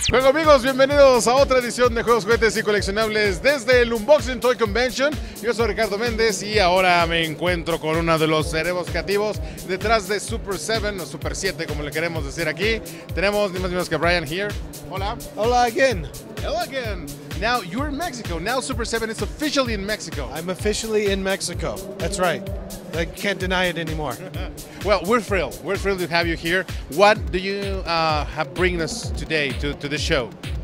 Bueno amigos, bienvenidos a otra edición de Juegos, Juguetes y Coleccionables desde el Unboxing Toy Convention. Yo soy Ricardo Méndez y ahora me encuentro con uno de los cerebros creativos detrás de Super 7 o Super 7 como le queremos decir aquí. Tenemos ni más ni menos que Brian here. Hola. Hola again. Hello again. Now you're in Mexico. Now Super 7 is officially in Mexico. I'm officially in Mexico. That's right. I can't deny it anymore. Well, we're thrilled. We're thrilled to have you here. What do you have bring us today to the show?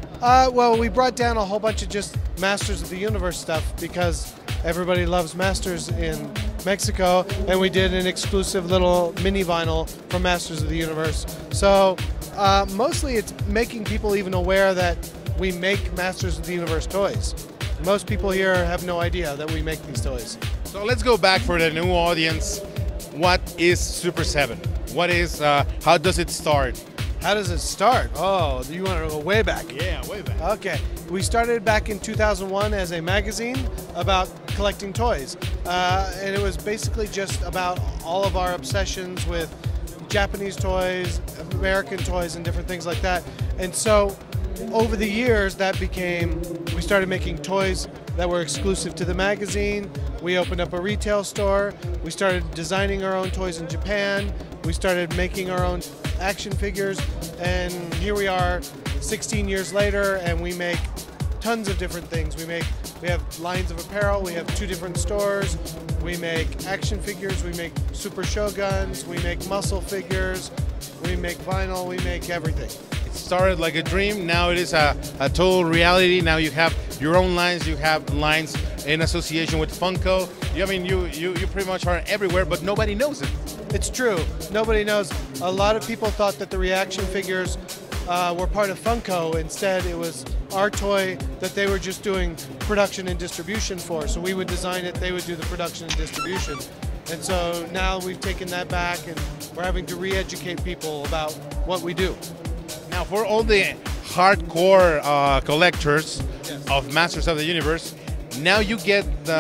Well, we brought down a whole bunch of just Masters of the Universe stuff because everybody loves Masters in Mexico, and we did an exclusive little mini vinyl for Masters of the Universe. So mostly it's making people even aware that we make Masters of the Universe toys. Most people here have no idea that we make these toys. So let's go back for the new audience. What is Super 7? What is, how does it start? How does it start? Oh, you want to go way back? Yeah, way back. Okay. We started back in 2001 as a magazine about collecting toys. And it was basically just about all of our obsessions with Japanese toys, American toys, and different things like that. And so over the years, that became, we started making toys that were exclusive to the magazine. We opened up a retail store. We started designing our own toys in Japan. We started making our own action figures. And here we are 16 years later, and we make tons of different things. We have lines of apparel. We have 2 different stores. We make action figures. We make Super Shoguns. We make muscle figures. We make vinyl. We make everything. Started like a dream, now it is a total reality. Now you have your own lines, you have lines in association with Funko. I mean, you pretty much are everywhere, but nobody knows it. It's true, nobody knows. A lot of people thought that the reaction figures were part of Funko. Instead, it was our toy that they were just doing production and distribution for. So we would design it, they would do the production and distribution. And so now we've taken that back and we're having to re-educate people about what we do. Now, for all the hardcore collectors of Masters of the Universe, now you get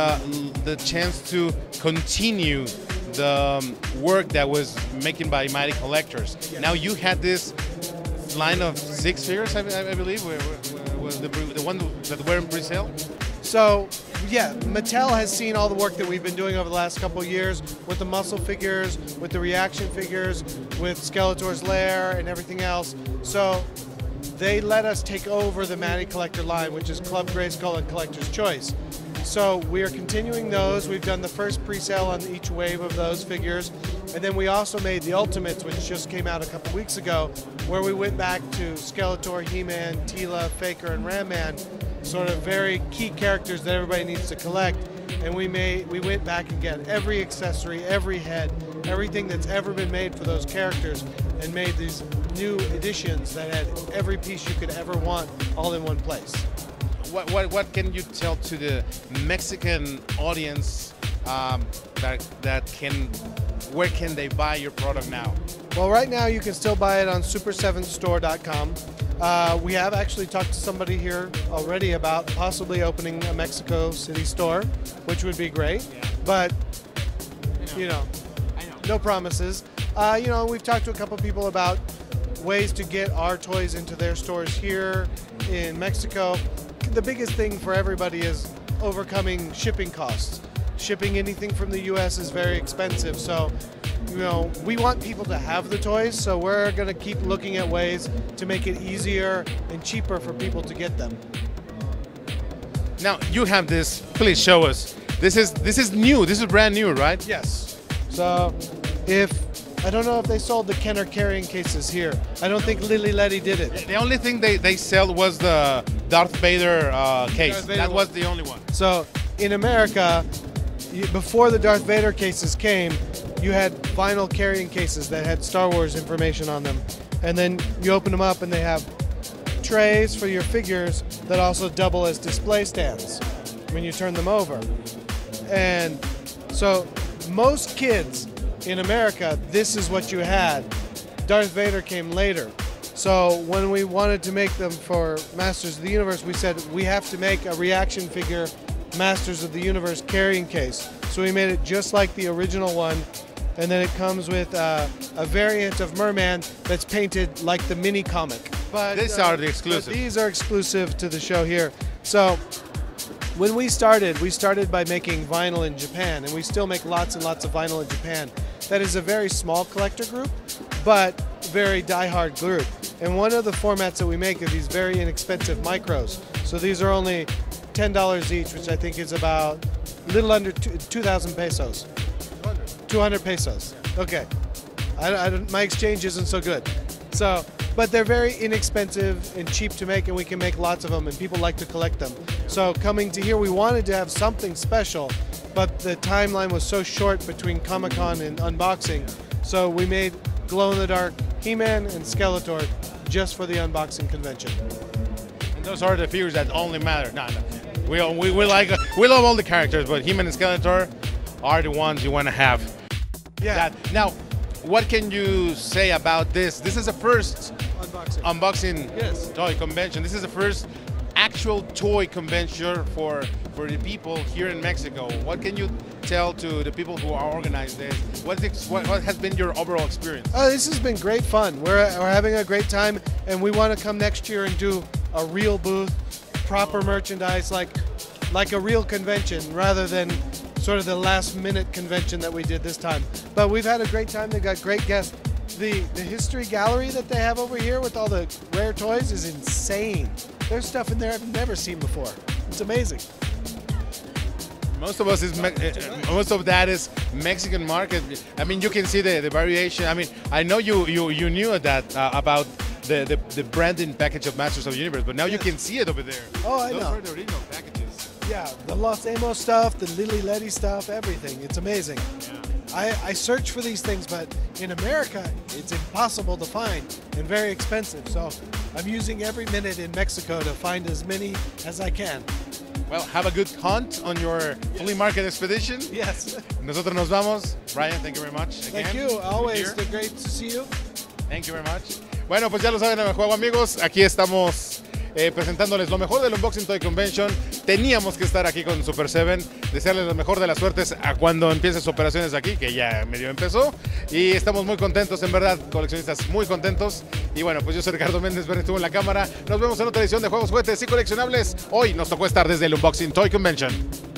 the chance to continue the work that was making by Mighty Collectors. Yes. Now you had this line of 6 figures, I believe, the one that were in pre-sale. So, yeah, Mattel has seen all the work that we've been doing over the last couple of years with the muscle figures, with the reaction figures, with Skeletor's Lair and everything else. So they let us take over the Matty Collector line, which is Club Grayskull and Collector's Choice. So we are continuing those. We've done the first pre-sale on each wave of those figures. And then we also made the Ultimates, which just came out a couple weeks ago, where we went back to Skeletor, He-Man, Teela, Faker, and Ram-Man, sort of very key characters that everybody needs to collect. And we went back and got every accessory, every head, everything that's ever been made for those characters, and made these new editions that had every piece you could ever want all in one place. What can you tell to the Mexican audience where can they buy your product now? Well, right now you can still buy it on super7store.com. We have actually talked to somebody here already about possibly opening a Mexico City store, which would be great. Yeah. But, I know. No promises. We've talked to a couple people about ways to get our toys into their stores here in Mexico. The biggest thing for everybody is overcoming shipping costs. Shipping anything from the US is very expensive, so we want people to have the toys, so we're going to keep looking at ways to make it easier and cheaper for people to get them. Now you have this, please show us. This is new, this is brand new, right? Yes. So I don't know if they sold the Kenner carrying cases here. I don't think Lily Letty did it. The only thing they sell was the Darth Vader case. Darth Vader that was the only one. So in America, before the Darth Vader cases came, you had vinyl carrying cases that had Star Wars information on them. And then you open them up and they have trays for your figures that also double as display stands when you turn them over. And so most kids in America, this is what you had. Darth Vader came later. So when we wanted to make them for Masters of the Universe, we said we have to make a reaction figure Masters of the Universe carrying case. So we made it just like the original one, and then it comes with a variant of Merman that's painted like the mini comic. But These are the exclusive. but these are exclusive to the show here. So when we started by making vinyl in Japan, and we still make lots and lots of vinyl in Japan. That is a very small collector group, but very diehard group. And one of the formats that we make are these very inexpensive micros. So these are only $10 each, which I think is about a little under 2,000 pesos. 200 pesos. Okay. My exchange isn't so good. So, but they're very inexpensive and cheap to make, and we can make lots of them, and people like to collect them. So coming to here, we wanted to have something special, but the timeline was so short between Comic-Con and unboxing, so we made glow-in-the-dark He-Man and Skeletor just for the unboxing convention. And those are the figures that only matter. No. We love all the characters, but He-Man and Skeletor are the ones you want to have. Yeah. Now, what can you say about this? This is the first unboxing Yes. toy convention. This is the first actual toy convention for the people here in Mexico. What can you tell to the people who are organized this? What has been your overall experience? This has been great fun. We're having a great time, and we want to come next year and do a real booth, proper merchandise, like a real convention, rather than sort of the last-minute convention that we did this time. But we've had a great time. They've got great guests. The history gallery that they have over here with all the rare toys is insane. There's stuff in there I've never seen before. It's amazing. Most of that is Mexican market. I mean, you can see the variation. I mean, I know you knew that about the branding package of Masters of the Universe, but now you can see it over there. Oh, I know. Those are the original packages. Yeah, the Los Amos stuff, the Lily Letty stuff, everything. It's amazing. Yeah. I search for these things, but in America, it's impossible to find and very expensive. So I'm using every minute in Mexico to find as many as I can. Well, have a good hunt on your flea market expedition. Yes. Nosotros nos vamos. Brian, thank you very much. Thank again. you. Always Here. great to see you. Thank you very much. Bueno, pues ya lo saben en el juego, amigos. Aquí estamos presentándoles lo mejor del Unboxing Toy Convention. Teníamos que estar aquí con Super 7, desearles lo mejor de las suertes a cuando empiecen sus operaciones aquí, que ya medio empezó. Y estamos muy contentos, en verdad, coleccionistas muy contentos. Y bueno, pues yo soy Ricardo Méndez, Bernie estuvo en la cámara. Nos vemos en otra edición de Juegos, Juguetes y Coleccionables. Hoy nos tocó estar desde el Unboxing Toy Convention.